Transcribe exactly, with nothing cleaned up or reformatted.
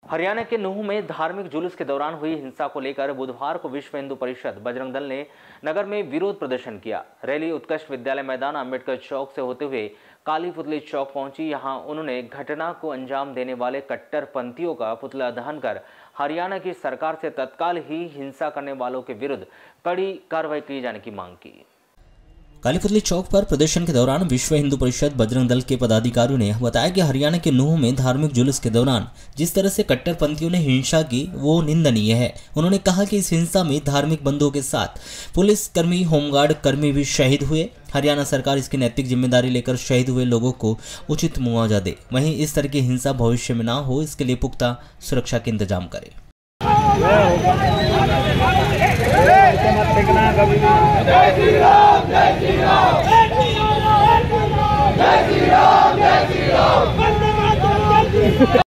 हरियाणा के नूंह में धार्मिक जुलूस के दौरान हुई हिंसा को लेकर बुधवार को विश्व हिंदू परिषद बजरंग दल ने नगर में विरोध प्रदर्शन किया। रैली उत्कृष्ट विद्यालय मैदान अम्बेडकर चौक से होते हुए काली पुतली चौक पहुंची। यहां उन्होंने घटना को अंजाम देने वाले कट्टरपंथियों का पुतला दहन कर हरियाणा की सरकार से तत्काल ही हिंसा करने वालों के विरुद्ध कड़ी कार्रवाई की जाने की मांग की। काली पुतली चौक पर प्रदर्शन के दौरान विश्व हिंदू परिषद बजरंग दल के पदाधिकारियों ने बताया कि हरियाणा के नूंह में धार्मिक जुलूस के दौरान जिस तरह से कट्टरपंथियों ने हिंसा की वो निंदनीय है। उन्होंने कहा कि इस हिंसा में धार्मिक बंधुओं के साथ पुलिस कर्मी, होमगार्ड कर्मी भी शहीद हुए। हरियाणा सरकार इसकी नैतिक जिम्मेदारी लेकर शहीद हुए लोगों को उचित मुआवजा दे। वहीं इस तरह की हिंसा भविष्य में न हो, इसके लिए पुख्ता सुरक्षा के इंतजाम करे। जय श्री राम, जय श्री राम, जय श्री राम, जय श्री राम, जय श्री राम।